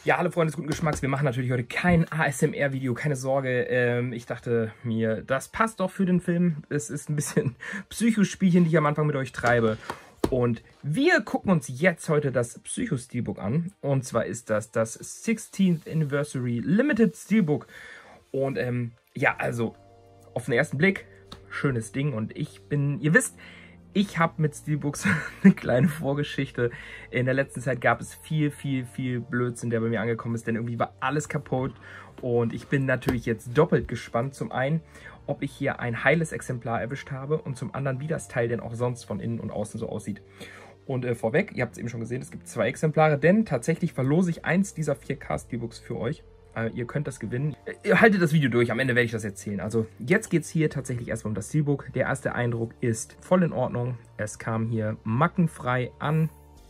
Ja, hallo Freunde des guten Geschmacks. Wir machen natürlich heute kein ASMR-Video, keine Sorge. Ich dachte mir, das passt doch für den Film. Es ist ein bisschen Psychospielchen, die ich am Anfang mit euch treibe. Und wir gucken uns jetzt heute das Psycho-Steelbook an. Und zwar ist das 16th Anniversary Limited Steelbook. Und ja, also auf den ersten Blick, schönes Ding. Und ihr wisst, ich habe mit Steelbooks eine kleine Vorgeschichte. In der letzten Zeit gab es viel Blödsinn, der bei mir angekommen ist, denn irgendwie war alles kaputt. Und ich bin natürlich jetzt doppelt gespannt. Zum einen, ob ich hier ein heiles Exemplar erwischt habe und zum anderen, wie das Teil denn auch sonst von innen und außen so aussieht. Und vorweg, ihr habt es eben schon gesehen, es gibt 2 Exemplare, denn tatsächlich verlose ich eins dieser 4K Steelbooks für euch. Ihr könnt das gewinnen. Ihr haltet das Video durch, am Ende werde ich das erzählen. Also jetzt geht es hier tatsächlich erstmal um das Steelbook. Der erste Eindruck ist voll in Ordnung. Es kam hier mackenfrei an.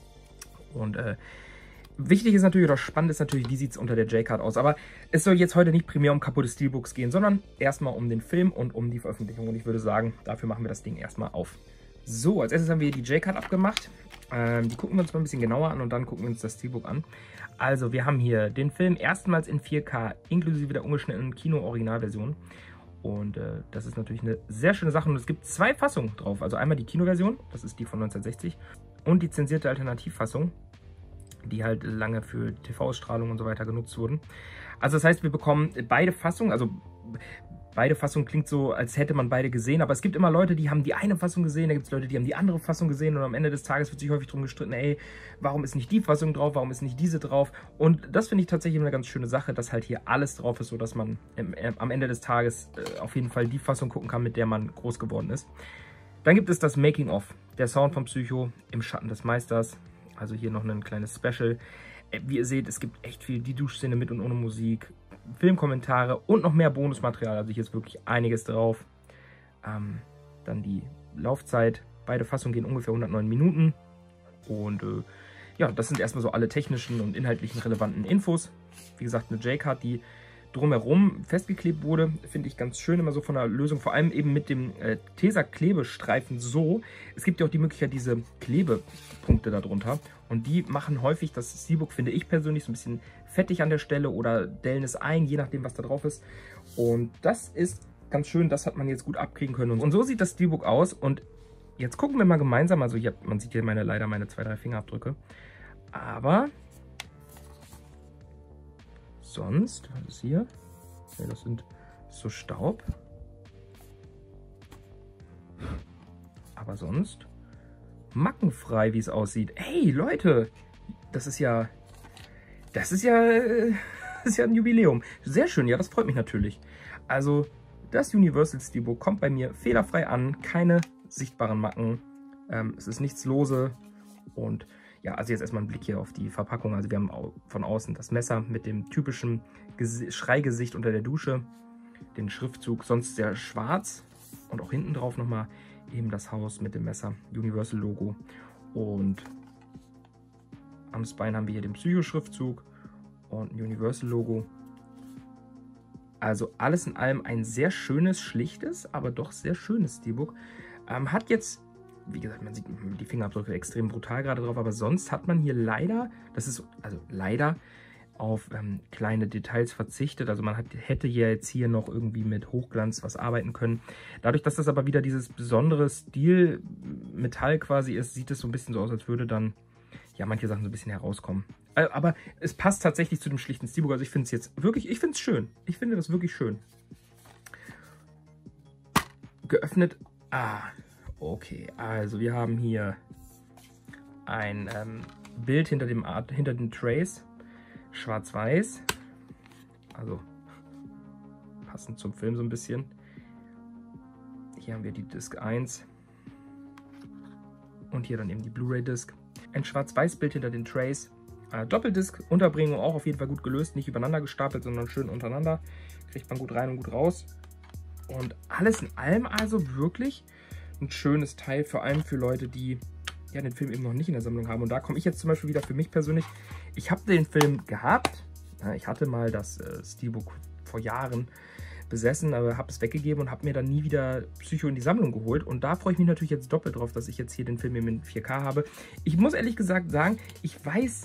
Und wichtig ist natürlich, oder spannend ist natürlich, wie sieht es unter der J-Card aus. Aber es soll jetzt heute nicht primär um kaputte Steelbooks gehen, sondern erstmal um den Film und um die Veröffentlichung. Und ich würde sagen, dafür machen wir das Ding erstmal auf. So, als erstes haben wir die J-Card abgemacht. Die gucken wir uns mal ein bisschen genauer an und dann gucken wir uns das Steelbook an. Also wir haben hier den Film erstmals in 4K, inklusive der ungeschnittenen Kino-Originalversion. Und das ist natürlich eine sehr schöne Sache. Und es gibt 2 Fassungen drauf. Also einmal die Kinoversion, das ist die von 1960. Und die zensierte Alternativfassung, die halt lange für TV-Ausstrahlung und so weiter genutzt wurden. Also das heißt, wir bekommen beide Fassungen, also beide Fassungen klingt so, als hätte man beide gesehen, aber es gibt immer Leute, die haben die eine Fassung gesehen, da gibt es Leute, die haben die andere Fassung gesehen und am Ende des Tages wird sich häufig drum gestritten, ey, warum ist nicht die Fassung drauf, warum ist nicht diese drauf? Und das finde ich tatsächlich eine ganz schöne Sache, dass halt hier alles drauf ist, sodass man am Ende des Tages auf jeden Fall die Fassung gucken kann, mit der man groß geworden ist. Dann gibt es das Making-of, der Sound von Psycho im Schatten des Meisters, also hier noch ein kleines Special. Wie ihr seht, es gibt echt viel, die Duschszene mit und ohne Musik, Filmkommentare und noch mehr Bonusmaterial, also hier ist wirklich einiges drauf. Dann die Laufzeit, beide Fassungen gehen ungefähr 109 Minuten und ja, das sind erstmal so alle technischen und inhaltlichen relevanten Infos. Wie gesagt, eine J-Card, die drumherum festgeklebt wurde, finde ich ganz schön, immer so von der Lösung, vor allem eben mit dem Tesa-Klebestreifen so. Es gibt ja auch die Möglichkeit, diese Klebepunkte darunter und die machen häufig das Steelbook, finde ich persönlich, so ein bisschen fettig an der Stelle oder dellen es ein, je nachdem, was da drauf ist. Und das ist ganz schön, das hat man jetzt gut abkriegen können. Und so sieht das Steelbook aus und jetzt gucken wir mal gemeinsam, also hier, man sieht hier leider meine 2, 3 Fingerabdrücke, aber sonst, was ist hier? Ja, das sind so Staub. Aber sonst mackenfrei, wie es aussieht. Hey Leute, das ist ja ein Jubiläum. Sehr schön, ja, das freut mich natürlich. Also das Universal Steelbook kommt bei mir fehlerfrei an, keine sichtbaren Macken. Es ist nichts lose und ja, also jetzt erstmal ein Blick hier auf die Verpackung. Also wir haben von außen das Messer mit dem typischen Schreigesicht unter der Dusche, den Schriftzug, sonst sehr schwarz und auch hinten drauf nochmal eben das Haus mit dem Messer, Universal Logo und am Spine haben wir hier den Psycho-Schriftzug und ein Universal Logo. Also alles in allem ein sehr schönes, schlichtes, aber doch sehr schönes Steelbook. Hat jetzt, wie gesagt, man sieht die Fingerabdrücke extrem brutal gerade drauf, aber sonst hat man hier leider, das ist also leider auf kleine Details verzichtet. Also man hätte ja jetzt hier noch irgendwie mit Hochglanz was arbeiten können. Dadurch, dass das aber wieder dieses besondere Stil-Metall quasi ist, sieht es so ein bisschen so aus, als würde dann ja manche Sachen so ein bisschen herauskommen. Aber es passt tatsächlich zu dem schlichten Steelbook. Also ich finde es jetzt wirklich, ich finde es schön. Ich finde das wirklich schön. Geöffnet. Okay, also wir haben hier ein Bild hinter den Trays, schwarz-weiß, also passend zum Film so ein bisschen. Hier haben wir die Disc 1 und hier dann eben die Blu-ray-Disc. Ein schwarz-weiß Bild hinter den Trays, Doppeldisc-Unterbringung auch auf jeden Fall gut gelöst, nicht übereinander gestapelt, sondern schön untereinander. Kriegt man gut rein und gut raus. Und alles in allem also wirklich ein schönes Teil, vor allem für Leute, die ja den Film eben noch nicht in der Sammlung haben. Und da komme ich jetzt zum Beispiel wieder für mich persönlich. Ich habe den Film gehabt. Ich hatte mal das Steelbook vor Jahren besessen, aber habe es weggegeben und habe mir dann nie wieder Psycho in die Sammlung geholt. Und da freue ich mich natürlich jetzt doppelt drauf, dass ich jetzt hier den Film in 4K habe. Ich muss ehrlich gesagt sagen, ich weiß nicht,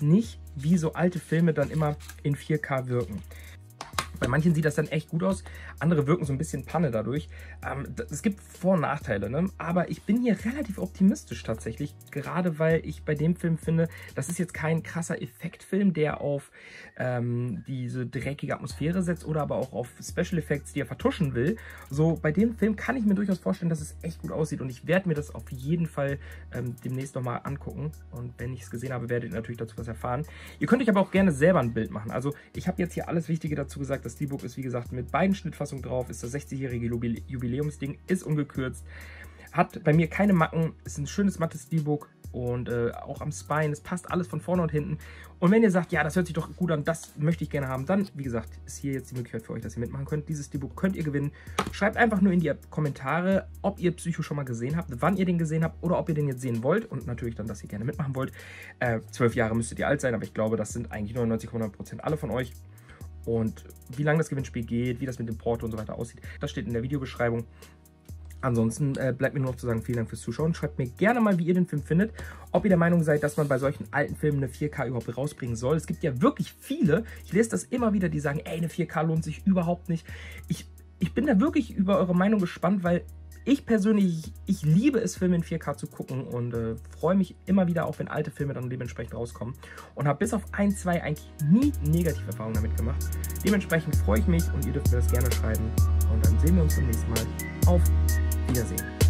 wie so alte Filme dann immer in 4K wirken. Bei manchen sieht das dann echt gut aus, andere wirken so ein bisschen Panne dadurch. Es gibt Vor- und Nachteile, ne? Aber ich bin hier relativ optimistisch tatsächlich, gerade weil ich bei dem Film finde, das ist jetzt kein krasser Effektfilm, der auf diese dreckige Atmosphäre setzt oder aber auch auf Special Effects, die er vertuschen will. So, bei dem Film kann ich mir durchaus vorstellen, dass es echt gut aussieht und ich werde mir das auf jeden Fall demnächst nochmal angucken und wenn ich es gesehen habe, werdet ihr natürlich dazu was erfahren. Ihr könnt euch aber auch gerne selber ein Bild machen. Also ich habe jetzt hier alles Wichtige dazu gesagt. Das Steelbook ist wie gesagt mit beiden Schnittfassungen drauf, ist das 60-jährige Jubiläumsding, ist ungekürzt, hat bei mir keine Macken, ist ein schönes mattes Steelbook und auch am Spine, es passt alles von vorne und hinten. Und wenn ihr sagt, ja, das hört sich doch gut an, das möchte ich gerne haben, dann, wie gesagt, ist hier jetzt die Möglichkeit für euch, dass ihr mitmachen könnt. Dieses Steelbook könnt ihr gewinnen. Schreibt einfach nur in die Kommentare, ob ihr Psycho schon mal gesehen habt, wann ihr den gesehen habt oder ob ihr den jetzt sehen wollt und natürlich dann, dass ihr gerne mitmachen wollt. 12 Jahre müsstet ihr alt sein, aber ich glaube, das sind eigentlich 99,9% alle von euch. Und wie lange das Gewinnspiel geht, wie das mit dem Porto und so weiter aussieht, das steht in der Videobeschreibung. Ansonsten bleibt mir nur noch zu sagen, vielen Dank fürs Zuschauen. Schreibt mir gerne mal, wie ihr den Film findet. Ob ihr der Meinung seid, dass man bei solchen alten Filmen eine 4K überhaupt rausbringen soll. Es gibt ja wirklich viele, ich lese das immer wieder, die sagen, ey, eine 4K lohnt sich überhaupt nicht. Ich bin da wirklich über eure Meinung gespannt, weil ich persönlich, ich liebe es, Filme in 4K zu gucken und freue mich immer wieder, auch wenn alte Filme dann dementsprechend rauskommen. Und habe bis auf 1, 2 eigentlich nie negative Erfahrungen damit gemacht. Dementsprechend freue ich mich und ihr dürft mir das gerne schreiben. Und dann sehen wir uns beim nächsten Mal. Auf Wiedersehen.